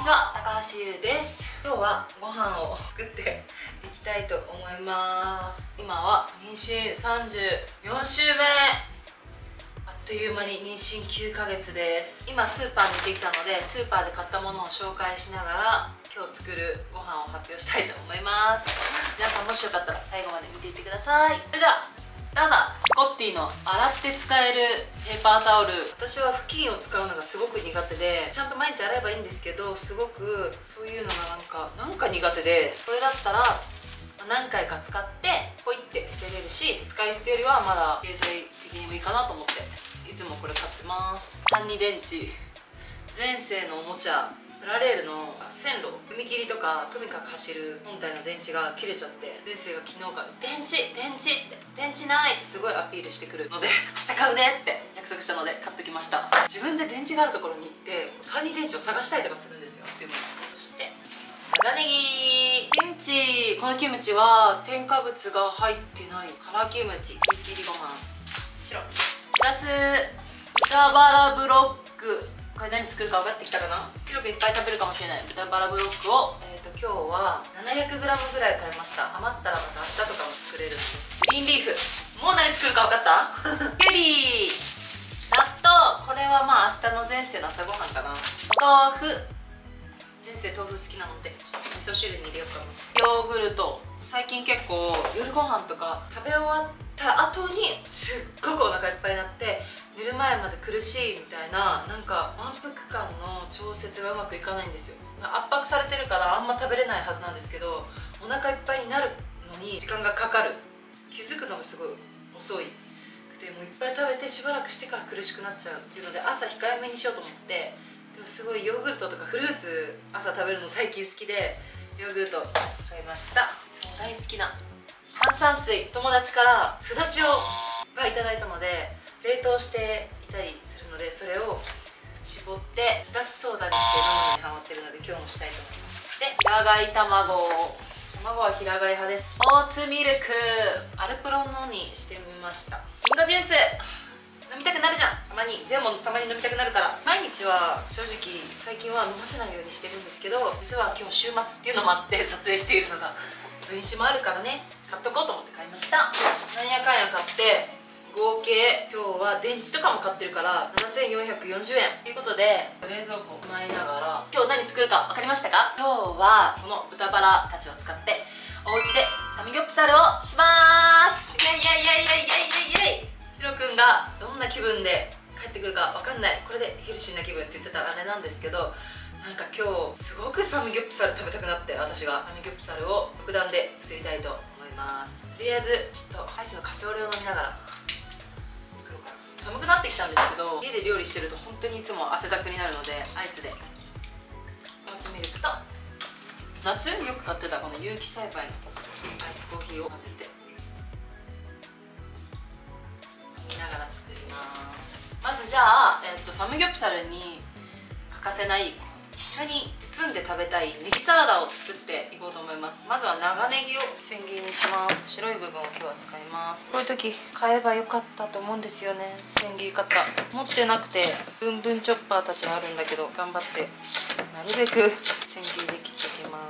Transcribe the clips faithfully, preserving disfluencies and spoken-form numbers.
ちは、高橋優です。今日はご飯を作っていきたいと思います。今は妊娠さんじゅうよんしゅうめ、あっという間に妊娠きゅうかげつです。今スーパーに行ってきたので、スーパーで買ったものを紹介しながら今日作るご飯を発表したいと思います。皆さんもしよかったら最後まで見ていってください。それではどうぞ。スコッティの洗って使えるペーパータオル、私は布巾を使うのがすごく苦手で、ちゃんと毎日洗えばいいんですけど、すごくそういうのがなんかなんか苦手で、これだったら何回か使ってポイって捨てれるし、使い捨てよりはまだ経済的にもいいかなと思っていつもこれ買ってます。単二電池、前世のおもちゃ、プラレールの線路、踏切とかとにかく走る本体の電池が切れちゃって、前世が昨日から「電池電池」って「電池ない」ってすごいアピールしてくるので「明日買うね」って約束したので買ってきました。自分で電池があるところに行って単二電池を探したりとかするんですよっていうのを。そして長ネギ、キムチ、このキムチは添加物が入ってない辛キムチ、見切りご飯、白、しらす、豚バラブロック、これ何作るか分かってきたかな。ひろくいっぱい食べるかもしれない豚バラブロックを、えー、と今日は ななひゃくグラム ぐらい買いました。余ったらまた明日とかも作れるんで。グリーンリーフ、もう何作るか分かったキュウリ、納豆、これはまあ明日の前世の朝ごはんかな。お豆腐、前世豆腐好きなので味噌汁に入れようかな。ヨーグルト、最近結構夜ご飯とか食べ終わった後にすっごくお腹いっぱいになって寝る前まで苦しいみたいな、なんか満腹感の調節がうまくいかないんですよ。圧迫されてるからあんま食べれないはずなんですけど、お腹いっぱいになるのに時間がかかる、気づくのがすごい遅いで、もういっぱい食べてしばらくしてから苦しくなっちゃうっていうので、朝控えめにしようと思って。でもすごいヨーグルトとかフルーツ朝食べるの最近好きで、ヨーグルト買いました。いつも大好きな炭酸水、友達からすだちをいっぱいいただいたので冷凍していたりするので、それを絞ってすだちソーダにして飲むのにハマってるので今日もしたいと思います。そして平飼い卵、卵は平飼い派です。オーツミルク、アルプロのにしてみました。リンゴジュース飲みたくなるじゃん、たまに。全部たまに飲みたくなるから。毎日は正直最近は飲ませないようにしてるんですけど、実は今日週末っていうのもあって撮影しているのが、土日もあるからね、買っとこうと思って買いました。なんやかんや買って合計今日は電池とかも買ってるからななせんよんひゃくよんじゅうえんということで、冷蔵庫をまいながら今日何作るか分かりましたか。今日はこの豚バラたちを使ってお家でサムギョプサルをします。イエイイエイイエイイエイイエイイエイイエイ。ひろくんがどんな気分で帰ってくるか分かんない。これでヘルシーな気分って言ってたらあれなんですけど、なんか今日すごくサムギョプサル食べたくなって、私がサムギョプサルを特段で作りたいと思います。とりあえずちょっとアイスのカフェオレを飲みながら作ろうかな。寒くなってきたんですけど、家で料理してると本当にいつも汗だくになるので、アイスでオーツミルクと夏よく買ってたこの有機栽培のアイスコーヒーを混ぜて飲みながら作ります。まずじゃあ、えっと、サムギョプサルに欠かせない一緒に包んで食べたいネギサラダを作っていこうと思います。まずは長ネギを千切りにします。白い部分を今日は使います。こういう時買えばよかったと思うんですよね。千切り方持ってなくて、ブンブンチョッパーたちがあるんだけど、頑張ってなるべく千切りで切っていきます。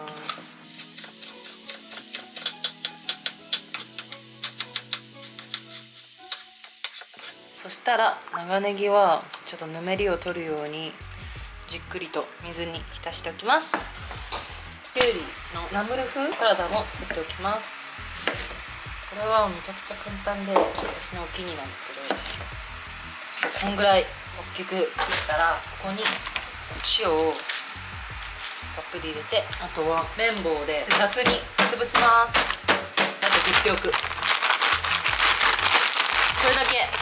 そしたら長ネギはちょっとぬめりを取るようにじっくりと水に浸しておきます。きゅうりのナムル風サラダも作っておきます。これはめちゃくちゃ簡単で私のお気に入りなんですけど、ちょっとこんぐらい大きく切ったら、ここに塩をたっぷり入れて、あとは綿棒で雑に潰します。あと振っておく、これだけ。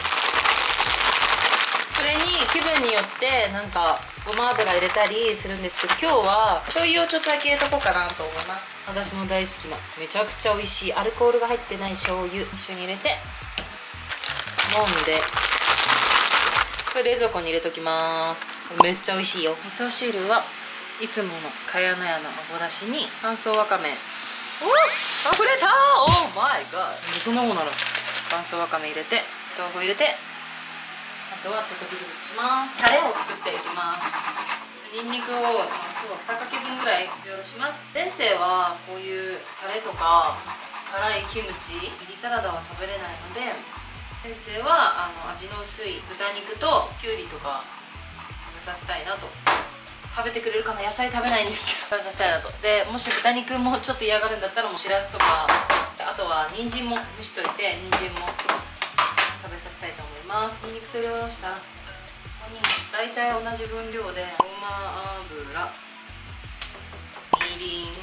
それに気分によってなんかごま油入れたりするんですけど、今日は醤油をちょっとだけ入れとこうかなと思います。私の大好きなめちゃくちゃ美味しいアルコールが入ってない醤油一緒に入れて揉んで、これ冷蔵庫に入れときます。めっちゃ美味しいよ。味噌汁はいつもの茅乃舎のあごだしに乾燥わかめ、おっ溢れたー、オーマイガー。そんなもんなの。乾燥わかめ入れて、豆腐入れて、あとはちょっとグツグツします。タレを作っていきます。 ニンニクを今日はにかけぶんぐらい用意します。前世はこういうタレとか辛いキムチ、ミニサラダは食べれないので、前世はあの味の薄い豚肉ときゅうりとか食べさせたいなと。食べてくれるかな、野菜食べないんですけど食べさせたいなと。でもし豚肉もちょっと嫌がるんだったらもうしらすとか、あとは人参も蒸しといて人参も食べさせたいと思います。ニンニクすりおろしたここに大体同じ分量でごま油、みりん、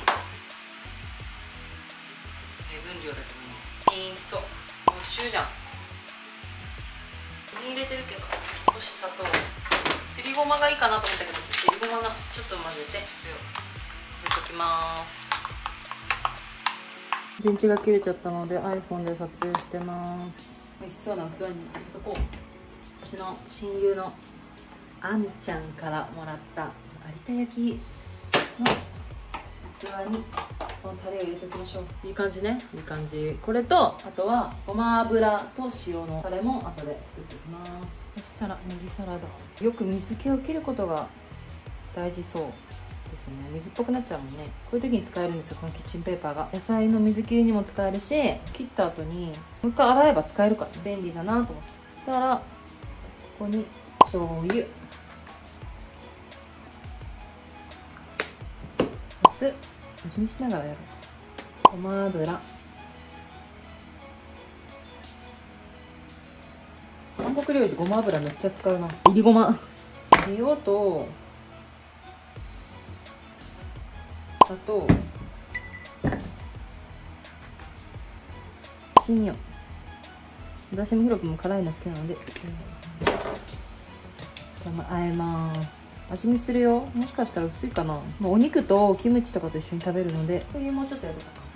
え分量だけどね、味噌、お中じゃん、みりん入れてるけど少し砂糖、すりごまがいいかなと思ったけど、すりごまがちょっと混ぜてこれを混ぜときます。電池が切れちゃったので iPhone で撮影してます。美味しそうな器に入れとこう。私の親友のあみちゃんからもらった有田焼の器にこのタレを入れておきましょう。いい感じね、いい感じ。これとあとはごま油と塩のタレも後で作っていきます。そしたらネギサラダ、よく水気を切ることが大事そうですね。水っぽくなっちゃうもんね。こういう時に使えるんですよ、このキッチンペーパーが。野菜の水切りにも使えるし、切った後にもう一回洗えば使えるから便利だなと思って。そしたらここに醤油、お酢、味見しながらやる。ごま油、韓国料理でごま油めっちゃ使うな。いりごま、塩と砂糖、新葉、私もヒロ君も辛いの好きなのであえます。味見するよ。もしかしたら薄いかな。まあ、お肉とキムチとかと一緒に食べるので、これもうちょっとやるかな。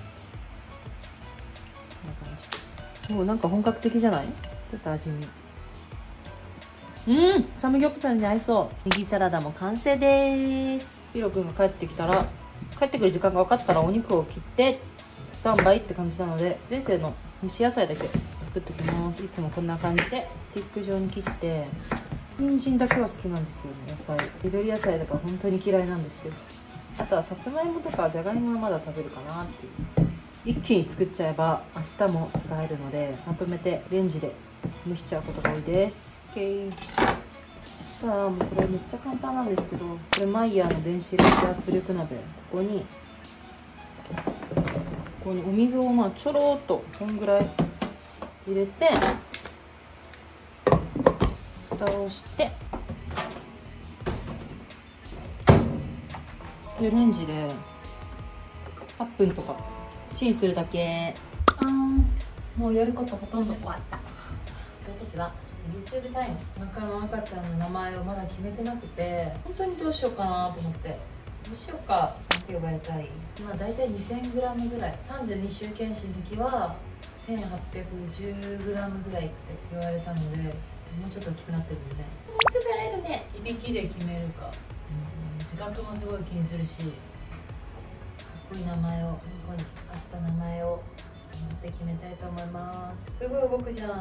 こんな感じ。もうなんか本格的じゃない？ちょっと味見。うん、サムギョプサルに合いそう。ネギサラダも完成です。ヒロ君が帰ってきたら、帰ってくる時間が分かったらお肉を切ってスタンバイって感じなので、前世の蒸し野菜だけ作っておきます。いつもこんな感じでスティック状に切って。人参だけは好きなんですよね。野菜、緑野菜だから本当に嫌いなんですけど、あとはさつまいもとかじゃがいもはまだ食べるかなっていう。一気に作っちゃえば明日も使えるので、まとめてレンジで蒸しちゃうことが多いです。 OK。 そしたらもうこれめっちゃ簡単なんですけど、これマイヤーの電子レンジ圧力鍋、ここにここにお水をまあちょろっとこんぐらい入れて、蓋をしてでレンジではっぷんとかチンするだけ。あー、もうやることほとんど終わった。という時は YouTube タイム。中の赤ちゃんの名前をまだ決めてなくて、本当にどうしようかなと思って、どうしようか、なんて呼ばれたい。まあ大体 にせんグラム ぐらい、さんじゅうに週検診の時は せんはっぴゃくじゅうグラム ぐらいって言われたので、もうちょっと大きくなってるんでね。もうすぐ会えるね。いびきで決めるか、うん、自覚もすごい気にするし、かっこいい名前を、ここにあった名前を持って決めたいと思います。すごい動くじゃん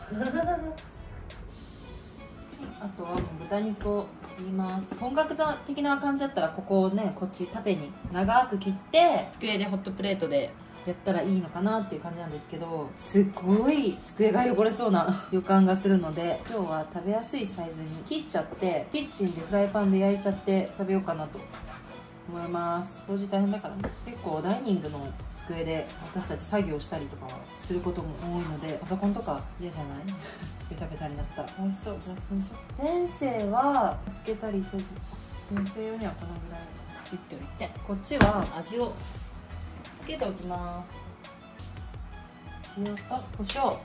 あとはもう豚肉を切ります。本格的な感じだったらここをね、こっち縦に長く切って机でホットプレートでやったらいいのかなっていう感じなんですけど、すっごい机が汚れそうな予感がするので、今日は食べやすいサイズに切っちゃって、キッチンでフライパンで焼いちゃって食べようかなと思います。掃除大変だからね。結構ダイニングの机で私たち作業したりとかすることも多いので、パソコンとか嫌じゃないベタベタになったら美味しそう。じゃあつけましょう。前世はつけたりせず、前世用にはこのぐらい切っておいて、こっちは味をつけておきます。塩と胡椒、こ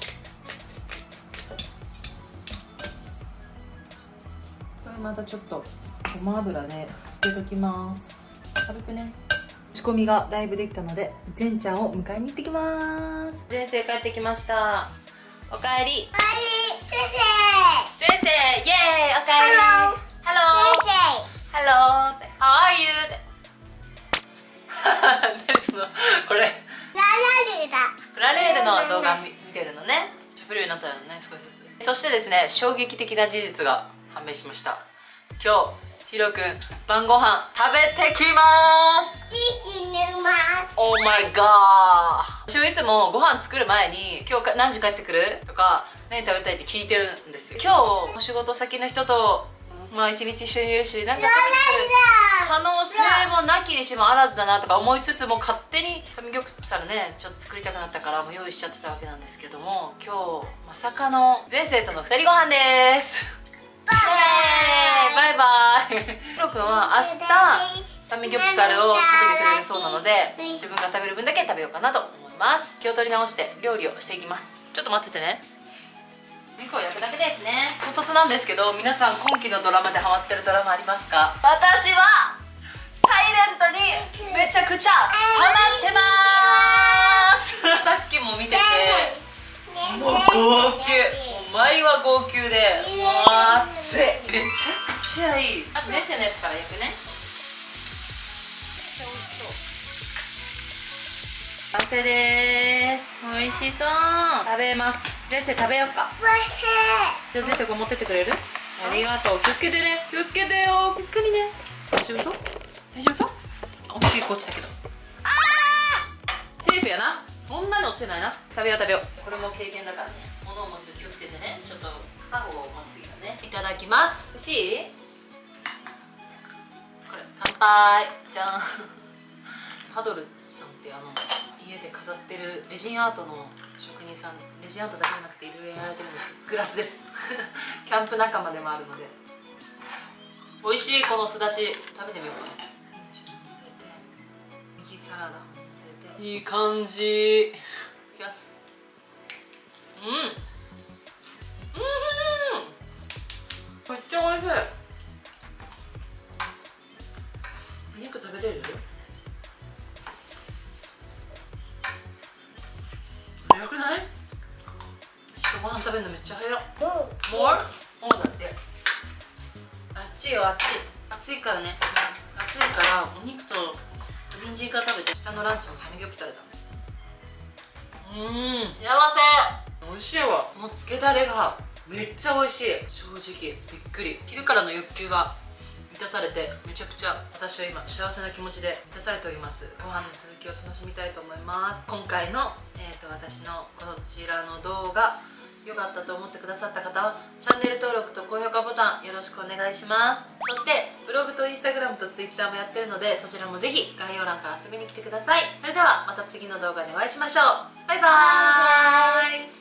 れまたちょっとごま油でつけときます。軽くね。仕込みがだいぶできたので、善ちゃんを迎えに行ってきます。前世帰ってきました。おかえり。おかえり。前世。前世イエーイ。おかえり。Hello。Hello。How are you？ 何そのこれラレールだ。ラレールの動画見てるのね。しゃべるようになったよね、少しずつ。そしてですね、衝撃的な事実が判明しました。今日ひろくん晩ご飯食べてきまーす。 死ぬます。 オーマイガー。私はいつもご飯作る前に今日何時帰ってくるとか何食べたいって聞いてるんですよ。今日お仕事先の人とまあ一日一緒にいるし何か食べてくる可能性もなきにしもあらずだなとか思いつつも、勝手にサムギョプサルねちょっと作りたくなったからもう用意しちゃってたわけなんですけども、今日まさかの前世とのふたりご飯ですバイバイバイバイひろくんは明日サムギョプサルを食べてくれるそうなので、自分が食べる分だけ食べようかなと思います。気を取り直して料理をしていきます。ちょっと待っててね。肉を焼くだけですね。唐突なんですけど、皆さん今期のドラマでハマってるドラマありますか？私はサイレントにめちゃくちゃハマってまーすさっきも見ててもう号泣、お前は号泣でもう熱い、めちゃくちゃいい。あとメッセのやつから焼くね。完成でーす。美味しそう。食べます。前世食べようか。 おいしい。 じゃあ前世これ持ってってくれる？ありがとう。気をつけてね。気をつけてよ。ゆっくりね。大丈夫そう？大丈夫そう？あ、大きく落ちたけど。あー！セーフやな。そんなに落ちてないな。食べよう食べよう。これも経験だからね。物を持つ気をつけてね。ちょっと片方を持ちすぎたね。いただきます。欲しい？これ乾杯。じゃん。パドルさんってあの家で飾ってるレジンアートの職人さん、レジンアートだけじゃなくていろいろやられてるんですけど、グラスですキャンプ仲間でもあるので。美味しい。このすだち食べてみようかな。ちょっと乗せて右サラダ乗せていい感じ。いきます。うんうんめっちゃ美味しい。お肉食べれる？早くない？ご飯食べるのめっちゃ早い。More？ もうだって。あっちよ、あっち。暑いからね。暑いからお肉と人参から食べて、下のランチもサムギョプサルだ。うーん、幸せ。美味しいわ。このつけだれがめっちゃ美味しい。正直びっくり。昼からの欲求が満たされて、めちゃくちゃ私は今幸せな気持ちで満たされております。ご飯の続きを楽しみたいと思います。今回の、えー、と私のこちらの動画良かったと思ってくださった方はチャンネル登録と高評価ボタンよろしくお願いします。そしてブログとインスタグラムとツイッターもやってるので、そちらもぜひ概要欄から遊びに来てください。それではまた次の動画でお会いしましょう。バイバーイ。